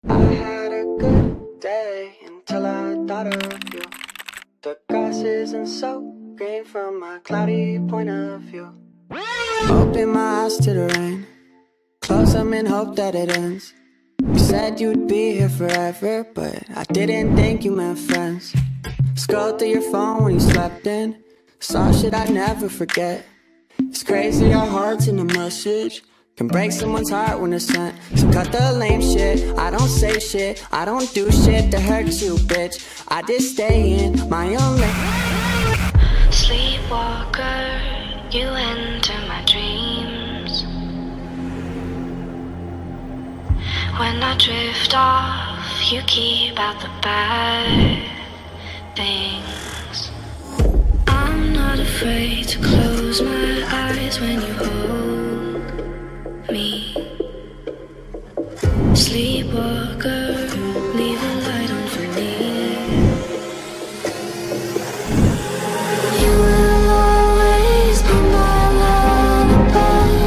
I had a good day until I thought of you. The grass isn't so green from my cloudy point of view. Open my eyes to the rain, close them and hope that it ends. You said you'd be here forever, but I didn't think you meant friends. Scrolled through your phone when you slept in, saw shit I'd never forget. It's crazy how hearts in a message can break someone's heart when it's sent. So cut the lame shit, I don't say shit, I don't do shit to hurt you, bitch. I just stay in my own lane. Sleepwalker, you enter my dreams. When I drift off, you keep out the bad things. I'm not afraid to close my eyes when you hold me. Sleepwalker, leave a light on for me. You will always be my lullaby.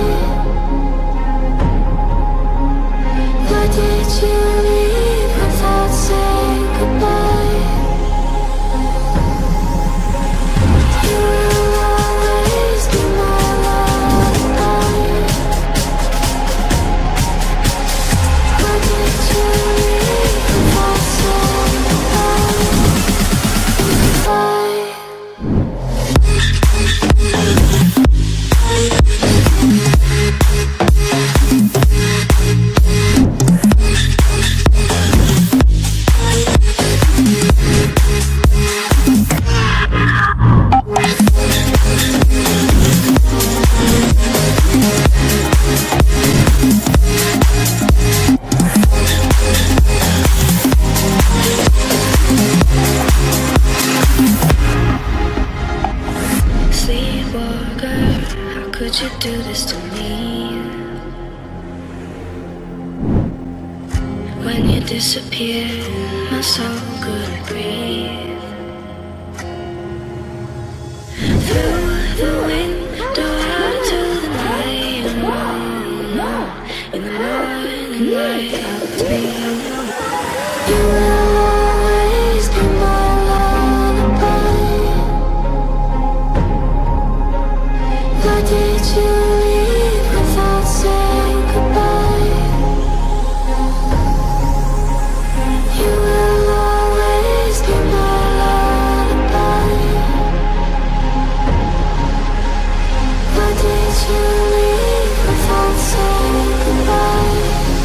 Why did you leave without saying goodbye? You will always be my lullaby. Why did you leave without saying goodbye? Sleepwalker, how could you do this to me? When you disappeared, my soul couldn't breathe. Through the window out into the night, in the morning light, it's me. You will always be my lullaby. Why did you leave without saying goodbye? You will always be my lullaby. Why did you leave without saying goodbye?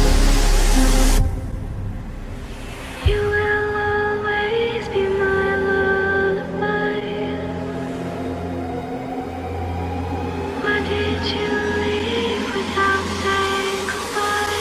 You will always be my lullaby. Why did you leave without saying goodbye?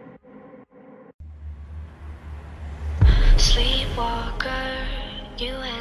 Sleepwalker, you